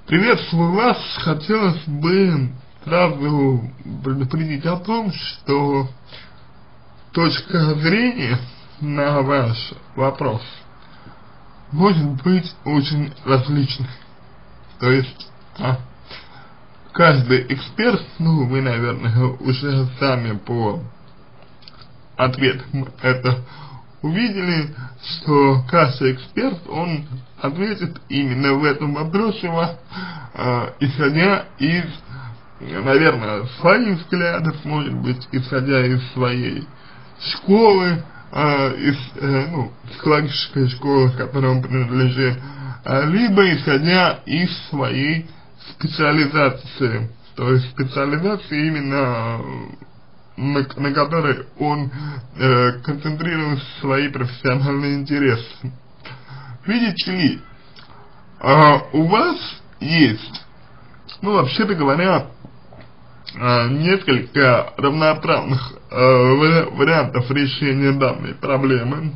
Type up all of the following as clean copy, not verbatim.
Приветствую вас. Хотелось бы сразу предупредить о том, что точка зрения на ваш вопрос может быть очень различной. То есть каждый эксперт, вы, наверное, уже сами по ответам это увидели, что каждый эксперт, он ответит именно в этом вопросе, исходя из, наверное, своих взглядов, может быть, исходя из своей школы, из психологической школы, к которой он принадлежит, либо исходя из своей специализации, то есть специализации именно на которой он концентрирует свои профессиональные интересы. Видите ли, у вас есть, вообще-то говоря, несколько равноправных вариантов решения данной проблемы.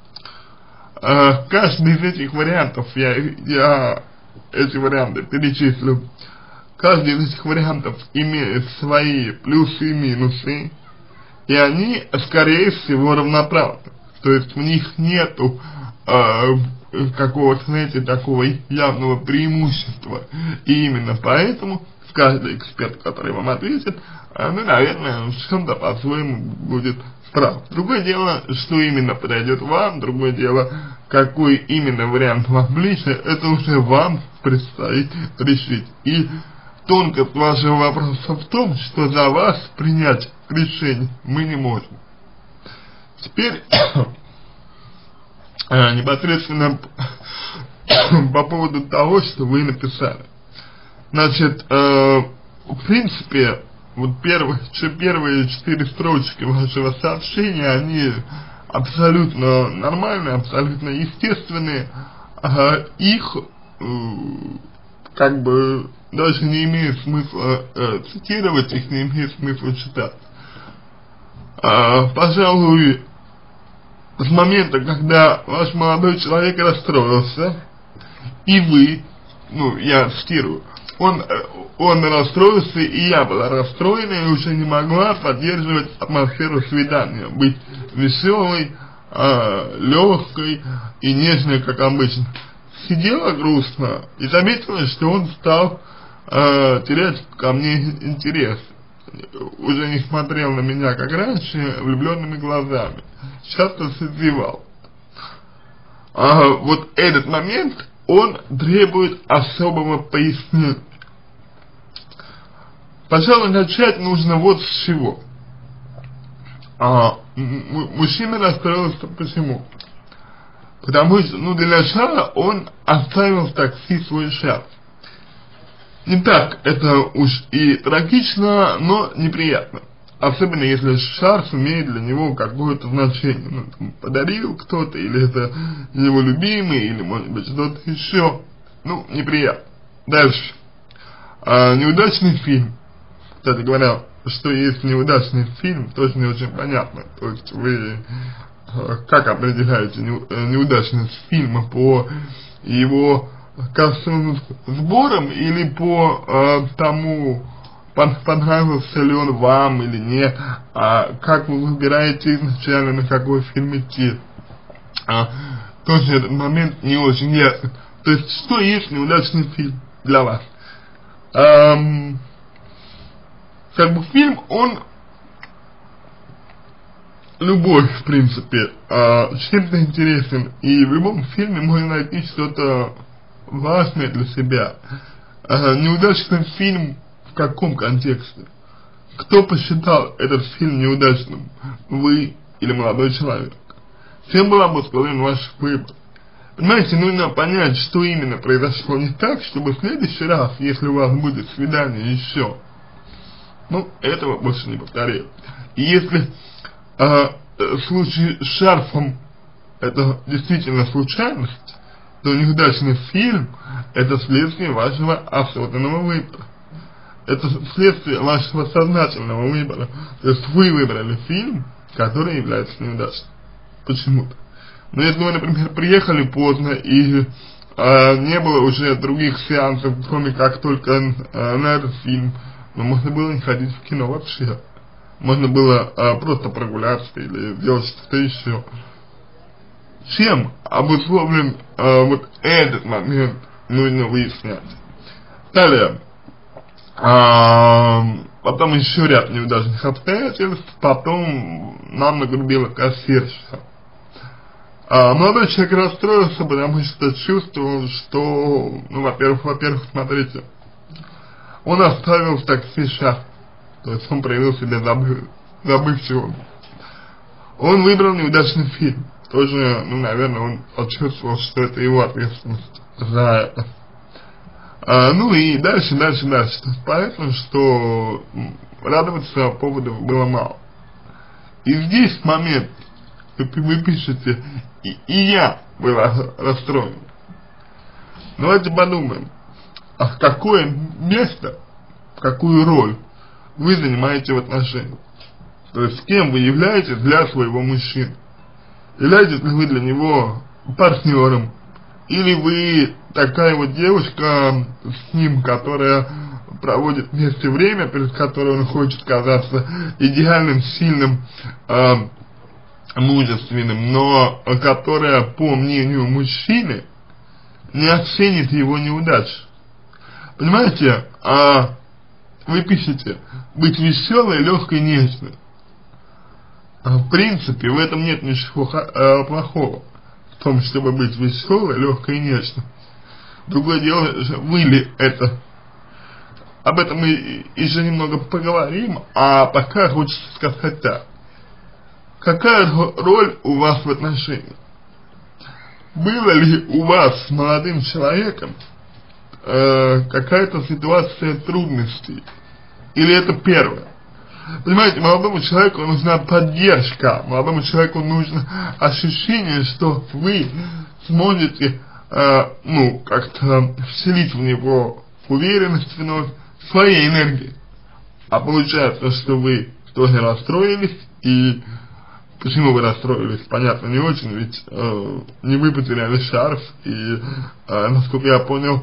Каждый из этих вариантов, я эти варианты перечислю. Каждый из этих вариантов имеет свои плюсы и минусы, и они, скорее всего, равноправны. То есть в них нету какого-то, знаете, такого явного преимущества. И именно поэтому каждый эксперт, который вам ответит, наверное, в чем-то по-своему будет прав. Другое дело, что именно подойдет вам, другое дело, какой именно вариант вам ближе, это уже вам предстоит решить. И тонкость вашего вопроса в том, что за вас принять решение мы не можем. Теперь непосредственно по поводу того, что вы написали. Значит, в принципе, вот первые 4 строчки вашего сообщения, они абсолютно нормальные, абсолютно естественные. Их как бы даже не имеет смысла цитировать, их не имеет смысла читать. Пожалуй, с момента, когда ваш молодой человек расстроился, и вы, я цитирую, он расстроился, и я была расстроена, и уже не могла поддерживать атмосферу свидания, быть веселой, легкой и нежной, как обычно. Сидела грустно и заметила, что он стал терять ко мне интерес. Уже не смотрел на меня, как раньше, влюбленными глазами. Часто созревал. Вот этот момент, он требует особого пояснения. Пожалуй, начать нужно вот с чего. Мужчина расстроился почему? Потому что, для начала он оставил в такси свой шарф. Не так это уж и трагично, но неприятно. Особенно если шарф имеет для него какое-то значение. Подарил кто-то, или это его любимый, или может быть что-то еще. Неприятно. Дальше. Неудачный фильм. Кстати говоря, что есть неудачный фильм, тоже не очень понятно. То есть вы как определяете неудачность фильма? По его кассовым сборам или по тому, понравился ли он вам или нет, как вы выбираете изначально, на какой фильм идти? Тоже этот момент не очень ясен. То есть, что есть неудачный фильм для вас? Фильм, он любой, в принципе, чем-то интересен, и в любом фильме можно найти что-то важное для себя. Неудачный фильм в каком контексте? Кто посчитал этот фильм неудачным? Вы или молодой человек? Чем был обусловлен ваш выбор? Понимаете, нужно понять, что именно произошло не так, чтобы в следующий раз, если у вас будет свидание еще, этого больше не повторять. И если случай с шарфом это действительно случайность, то неудачный фильм это следствие вашего осознанного выбора. Это следствие вашего сознательного выбора. То есть вы выбрали фильм, который является неудачным. Почему-то. Но если вы, например, приехали поздно и не было уже других сеансов, кроме как только на этот фильм. Но можно было не ходить в кино вообще. Можно было просто прогуляться или сделать что-то еще. Чем обусловлен вот этот момент, нужно выяснять. Далее. Потом еще ряд неудачных обстоятельств. Потом нам нагрубила кассирша. Молодой человек расстроился, потому что чувствовал, что, ну, во-первых, смотрите, он оставил в такси шапку, то есть он проявил себя забывчивым. Он выбрал неудачный фильм, тоже, ну, наверное, он почувствовал, что это его ответственность за это. Ну и дальше. Понятно, что радоваться поводов было мало. И здесь момент, вы пишете, и я был расстроен. Давайте подумаем, а какое место, какую роль вы занимаете в отношениях? То есть, кем вы являетесь для своего мужчины? Являетесь ли вы для него партнером? Или вы такая вот девушка с ним, которая проводит вместе время, перед которой он хочет казаться идеальным, сильным, мужественным, но которая, по мнению мужчины, не оценит его неудачи. Понимаете, вы пишете быть веселой, легкой, нежной. В принципе, в этом нет ничего плохого, в том, чтобы быть веселой, легкой и нежной. Другое дело, вы ли это? Об этом мы еще немного поговорим, а пока хочется сказать так. Какая роль у вас в отношениях? Было ли у вас с молодым человеком какая-то ситуация трудностей? Или это первое? Понимаете, молодому человеку нужна поддержка, молодому человеку нужно ощущение, что вы сможете, ну, как-то вселить в него уверенность вновь, своей энергией. А получается, что вы тоже расстроились, и почему вы расстроились, понятно, не очень, ведь не вы потеряли шарф, и, насколько я понял,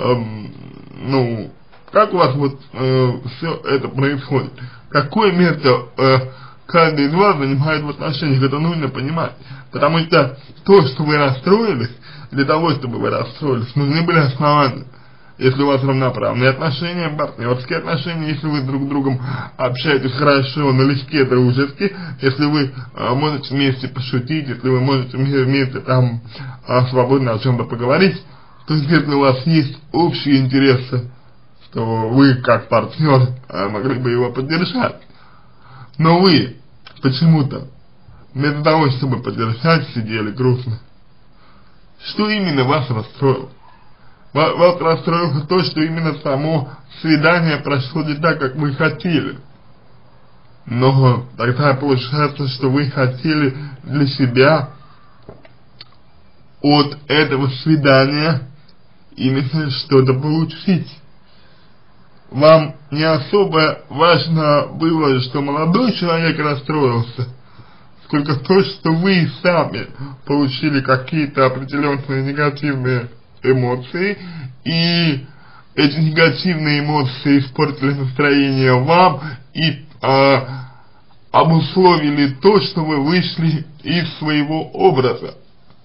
ну, как у вас вот все это происходит? Какое место каждый из вас занимает в отношениях, это нужно понимать. Потому что то, что вы расстроились, для того, чтобы вы расстроились, нужны были основания. Если у вас равноправные отношения, партнерские отношения, если вы друг с другом общаетесь хорошо, налегке, дружески, если вы можете вместе пошутить, если вы можете вместе там свободно о чем-то поговорить, то есть если у вас есть общие интересы, то вы как партнер могли бы его поддержать. Но вы почему-то вместо того, чтобы поддержать, сидели грустно. Что именно вас расстроило? Вас расстроило то, что именно само свидание прошло не так, как вы хотели. Но тогда получается, что вы хотели для себя от этого свидания именно что-то получить. Вам не особо важно было, что молодой человек расстроился, сколько то, что вы сами получили какие-то определенные негативные эмоции, и эти негативные эмоции испортили настроение вам и обусловили то, что вы вышли из своего образа.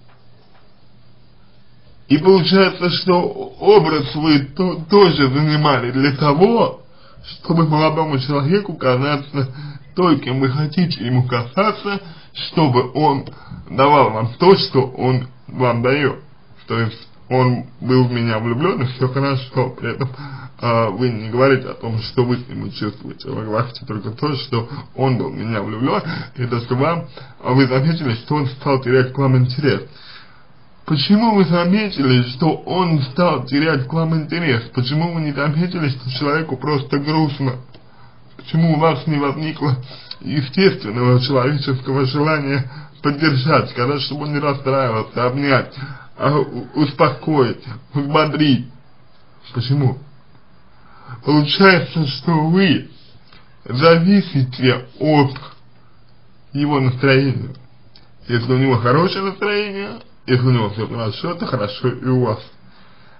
И получается, что образ вы тоже занимали для того, чтобы молодому человеку казаться той, кем вы хотите ему казаться, чтобы он давал вам то, что он вам дает. То есть он был в меня влюблен, и все хорошо, при этом вы не говорите о том, что вы к нему чувствуете, вы говорите только то, что он был в меня влюблен, и то, что вы заметили, что он стал терять к вам интерес. Почему вы заметили, что он стал терять к вам интерес? Почему вы не заметили, что человеку просто грустно? Почему у вас не возникло естественного человеческого желания поддержать, сказать, чтобы он не расстраивался, обнять, успокоить, взбодрить? Почему? Получается, что вы зависите от его настроения. Если у него хорошее настроение, если у него все хорошо, то хорошо и у вас.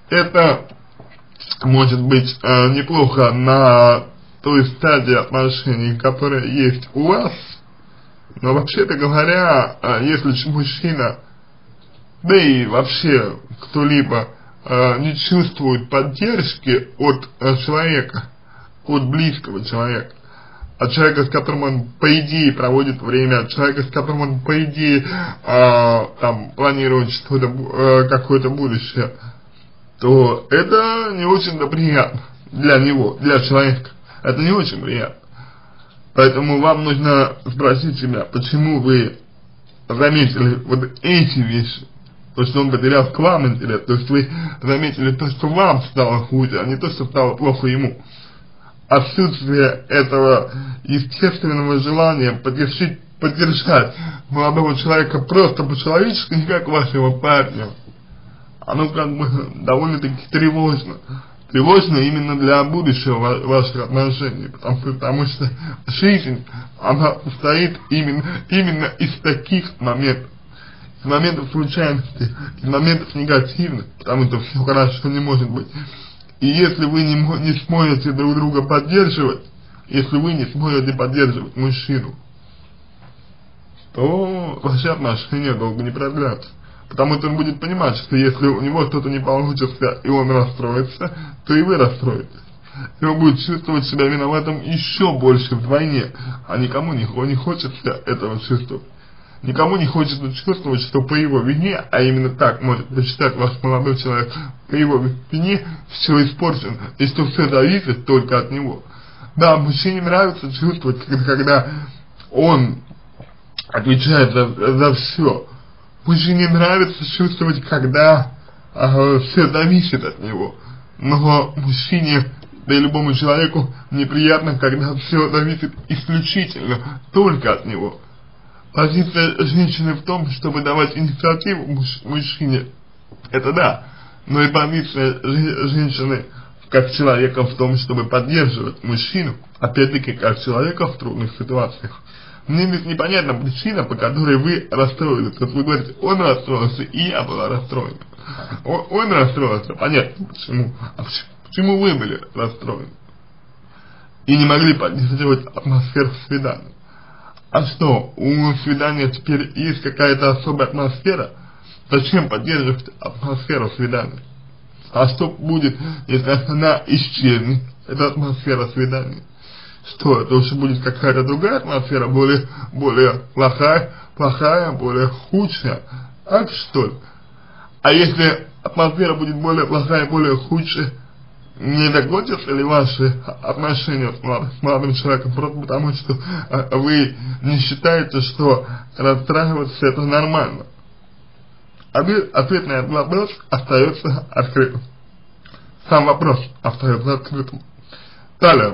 это может быть неплохо на той стадии отношений, которая есть у вас, но вообще-то говоря, если мужчина, да и вообще кто-либо не чувствует поддержки от человека, от близкого человека, от человека, с которым он, по идее, проводит время, от человека, с которым он, по идее, там, планирует что-то, какое-то будущее, то это не очень-то приятно для него, для человека. Это не очень приятно. Поэтому вам нужно спросить себя, почему вы заметили вот эти вещи, то, что он потерял к вам интерес, то есть вы заметили то, что вам стало хуже, а не то, что стало плохо ему. Отсутствие этого естественного желания поддержать молодого человека просто по-человечески, не как вашего партнера, оно как бы довольно-таки тревожно. Тревожно именно для будущего ваших отношений, потому что жизнь, она состоит именно из таких моментов. Из моментов случайности, из моментов негативных, потому что все хорошо не может быть. И если вы не сможете друг друга поддерживать, если вы не сможете поддерживать мужчину, то ваши отношения долго не продлятся. Потому что он будет понимать, что если у него что-то не получится и он расстроится, то и вы расстроитесь. И он будет чувствовать себя виноватым еще больше вдвойне, а никому не хочется этого чувствовать. Никому не хочется чувствовать, что по его вине, а именно так может посчитать ваш молодой человек, по его вине все испорчено, и что все зависит только от него. Да, мужчине нравится чувствовать, когда он отвечает за все. Мужчине нравится чувствовать, когда все зависит от него. Но мужчине, да и любому человеку неприятно, когда все зависит исключительно только от него. Позиция женщины в том, чтобы давать инициативу мужчине, это да, но и позиция женщины как человека в том, чтобы поддерживать мужчину, опять-таки как человека в трудных ситуациях. Мне ведь непонятна причина, по которой вы расстроились. Вот вы говорите, он расстроился, и я была расстроена. Он расстроился, понятно почему. А почему вы были расстроены? И не могли поддерживать атмосферу свидания. А что, у свидания теперь есть какая-то особая атмосфера? Зачем поддерживать атмосферу свидания? А что будет, если она исчезнет, эта атмосфера свидания? Что, это уже будет какая-то другая атмосфера, более плохая, более худшая? Так что ли? А если атмосфера будет более плохая, более худшая, не докончатся ли ваши отношения с молодым человеком просто потому, что вы не считаете, что расстраиваться это нормально? Ответ на этот вопрос остается открытым. Сам вопрос остается открытым. Далее.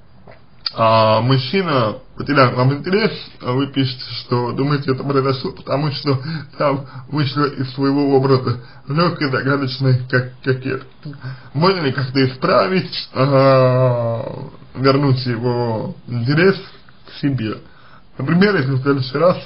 Мужчина потерял к вам интерес, вы пишете, что думаете, это произошло, потому что там вышло из своего образа легкой, загадочной кокетки. Можно ли как-то исправить, вернуть его интерес к себе? Например, если в следующий раз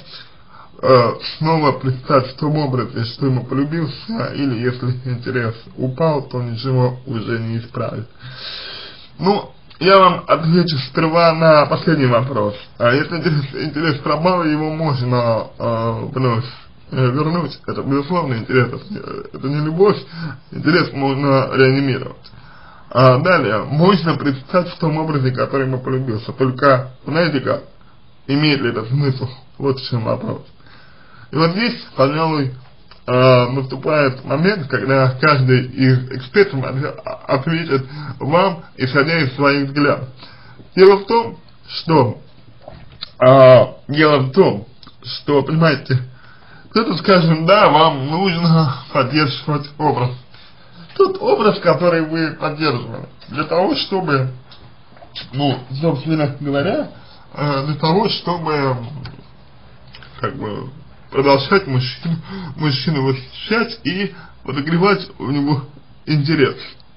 снова представить в том образе, что ему полюбился, или если интерес упал, то ничего уже не исправить. Ну, я вам отвечу сперва на последний вопрос. Если интерес пропал, его можно вновь вернуть. Это безусловно интерес, это не любовь, интерес можно реанимировать. Далее, можно представить в том образе, который ему полюбился. Только, знаете как, имеет ли это смысл? Вот в чем вопрос. И вот здесь, пожалуй, наступает момент, когда каждый из экспертов ответит вам, исходя из своих взглядов. Дело в том, что, понимаете, кто-то скажет, да, вам нужно поддерживать образ. Тот образ, который вы поддерживали, для того, чтобы, ну, собственно говоря, для того, чтобы, как бы, продолжать мужчину восхищать и подогревать у него интерес.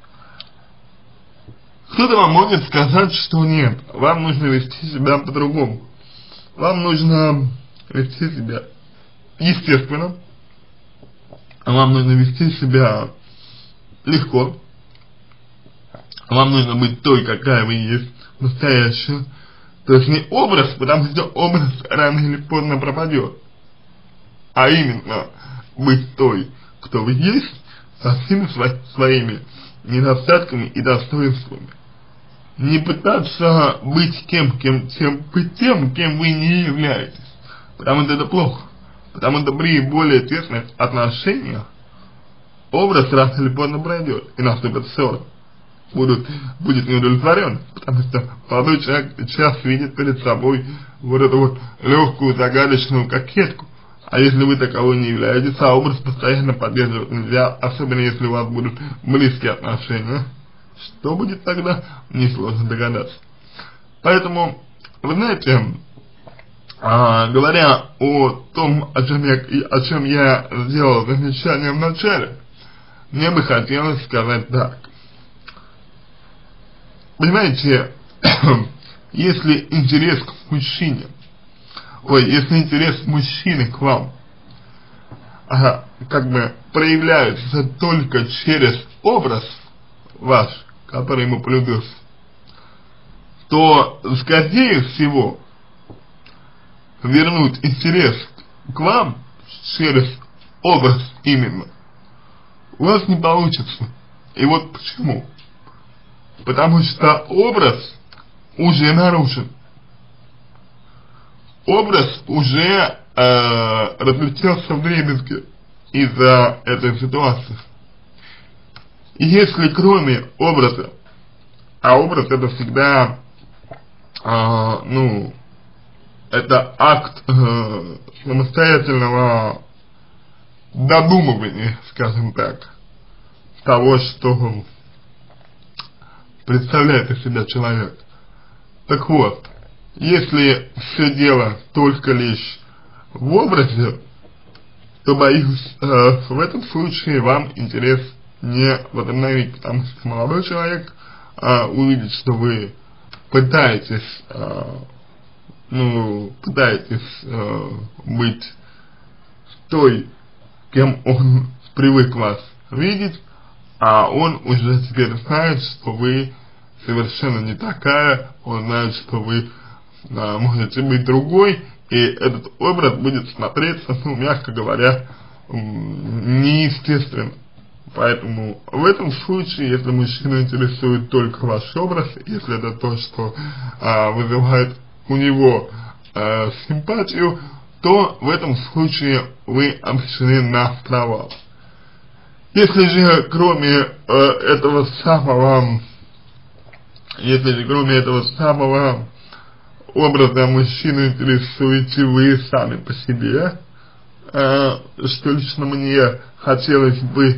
Кто-то вам может сказать, что нет, вам нужно вести себя по-другому. Вам нужно вести себя естественно, вам нужно вести себя легко. Вам нужно быть той, какая вы есть, настоящая. То есть не образ, потому что образ рано или поздно пропадет. А именно быть той, кто вы есть, со всеми своими недостатками и достоинствами. Не пытаться быть кем вы не являетесь. Потому что это плохо. Потому что при более тесных отношениях образ рано или поздно пройдет, и наступит ссора. Будет неудовлетворен, потому что молодой человек часто видит перед собой вот эту вот легкую загадочную кокетку. А если вы таковой не являетесь, а образ постоянно поддерживать нельзя, особенно если у вас будут близкие отношения, что будет тогда, несложно догадаться. Поэтому, вы знаете, говоря о том, о чем я сделал замечание в начале, мне бы хотелось сказать так. Понимаете, если интерес к мужчине, если интерес мужчины к вам, как бы проявляется только через образ ваш, который ему полюбился, то, скорее всего, вернуть интерес к вам через образ именно у вас не получится. И вот почему. Потому что образ уже нарушен. Образ уже разлетелся вдребезги из-за этой ситуации. И если кроме образа, а образ это всегда, это акт самостоятельного додумывания, скажем так, того, что представляет из себя человек. Так вот, если все дело только лишь в образе, то, боюсь, в этом случае вам интерес не возобновить, потому что молодой человек увидит, что вы пытаетесь быть той, кем он привык вас видеть, а он уже теперь знает, что вы совершенно не такая, он знает, что вы можете быть другой, и этот образ будет смотреться, мягко говоря, неестественно. Поэтому в этом случае, если мужчину интересует только ваш образ, если это то, что вызывает у него симпатию, то в этом случае вы обречены на провал. Если же кроме этого самого образа мужчину интересуете вы сами по себе, что лично мне хотелось бы,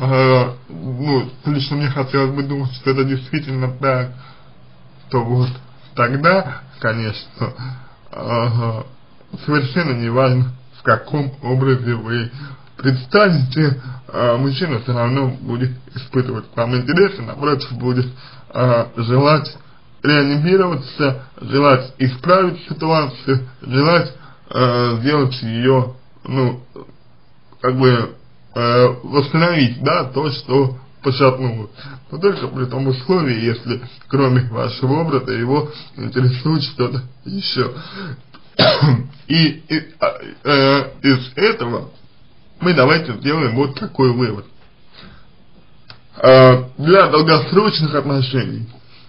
думать, что это действительно так, то вот тогда, конечно, совершенно не важно, в каком образе вы предстанете, мужчина все равно будет испытывать к вам интерес, и напротив будет желать реанимироваться, желать исправить ситуацию, желать сделать ее, восстановить, то, что пошатнулось. Но только при том условии, если кроме вашего образа его интересует что-то еще. И из этого мы давайте сделаем вот такой вывод. Для долгосрочных отношений,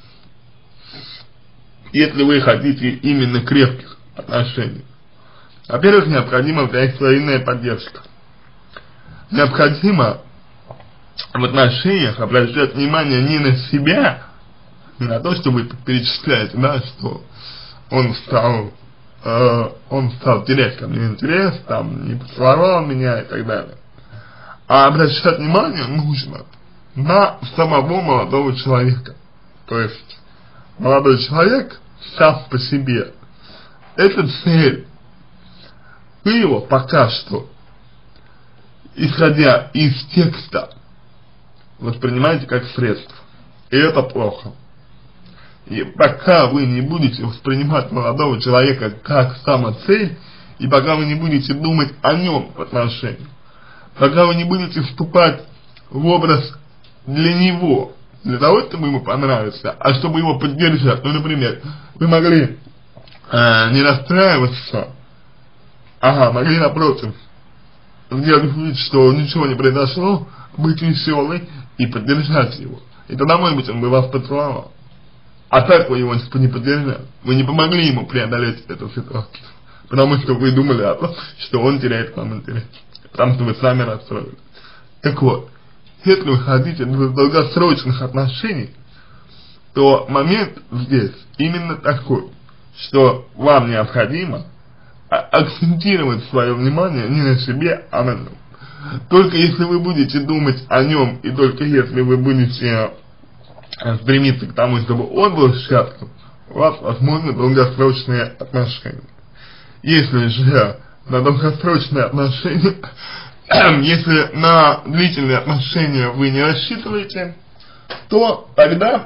если вы хотите именно крепких отношений, во-первых, необходима взаимная поддержка. Необходимо в отношениях обращать внимание не на себя, не на то, что вы перечисляете, что он стал терять ко мне интерес, не поцеловал меня и так далее. А обращать внимание нужно на самого молодого человека. То есть молодой человек сам по себе — это цель. Вы его пока что, исходя из текста, воспринимаете как средство. И это плохо. И пока вы не будете воспринимать молодого человека как самоцель, и пока вы не будете думать о нем в отношениях, пока вы не будете вступать в образ для него, для того, чтобы ему понравиться, а чтобы его поддержать. Ну, например, вы могли не расстраиваться, могли напротив сделать вид, что ничего не произошло, быть веселой и поддержать его. И тогда, может быть, он бы вас поцеловал. А так вы его не поддержали. Вы не помогли ему преодолеть эту ситуацию. Потому что вы думали о том, что он теряет к вам интерес. Потому что вы сами расстроились. Так вот, если вы хотите долгосрочных отношений, то момент здесь именно такой, что вам необходимо акцентировать свое внимание не на себе, а на нем. Только если вы будете думать о нем, и только если вы будете стремиться к тому, чтобы он был счастлив, у вас возможны долгосрочные отношения. Если же на долгосрочные отношения, если на длительные отношения вы не рассчитываете, то тогда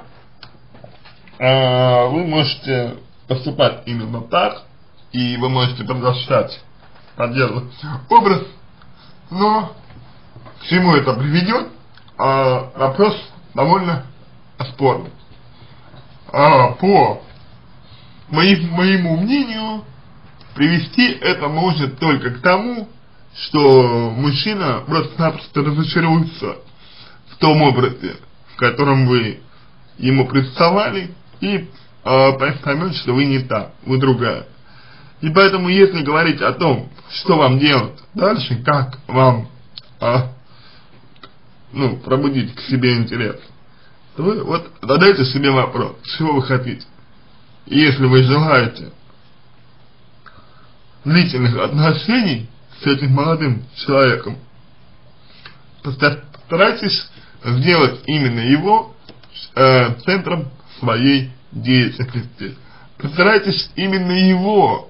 вы можете поступать именно так, и вы можете продолжать поддерживать образ, но к чему это приведет, вопрос довольно спорный. По моему мнению, привести это может только к тому, что мужчина просто-напросто разочаруется в том образе, в котором вы ему представали, и поймет, что вы не та, вы другая. И поэтому, если говорить о том, что вам делать дальше, как вам пробудить к себе интерес, то вы вот задайте себе вопрос, чего вы хотите. И если вы желаете длительных отношений с этим молодым человеком, постарайтесь сделать именно его центром своей деятельности. Постарайтесь именно его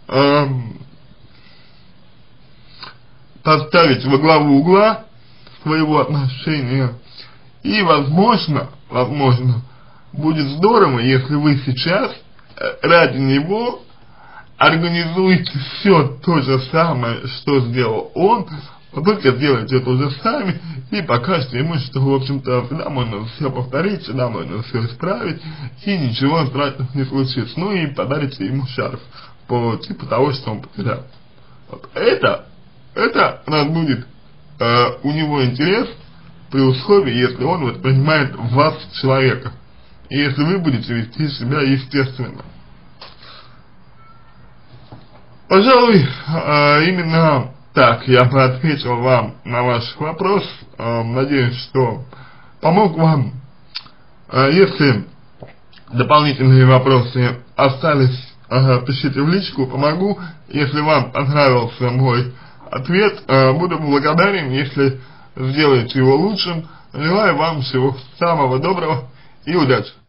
поставить во главу угла своего отношения. И возможно, будет здорово, если вы сейчас ради него организуете все то же самое, что сделал он, но только сделайте это уже сами и покажете ему, что, в общем-то, всегда можно все повторить, всегда можно все исправить, и ничего страшного не случится. Ну и подарите ему шарф по типу того, что он потерял. Вот это разбудит у него интерес при условии, если он воспринимает вас человека, и если вы будете вести себя естественно. Пожалуй, именно так я бы ответил вам на ваш вопрос. Надеюсь, что помог вам. Если дополнительные вопросы остались, пишите в личку, помогу. Если вам понравился мой ответ, буду благодарен, если сделаете его лучшим. Желаю вам всего самого доброго и удачи!